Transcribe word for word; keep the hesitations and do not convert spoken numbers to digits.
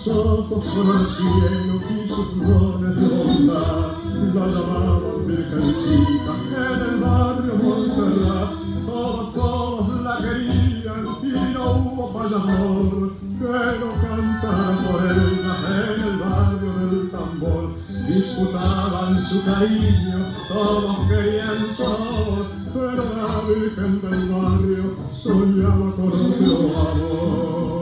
ojos con el cielo y sus dones de bondad. La llamaban Virgencita en el barrio Montserrat. Todos, todos la querían y no hubo payador que no cantara por ella en el barrio del Tambor. Disputaban su cariño, todos querían su amor, pero la Virgen del barrio soñaba con otro amor.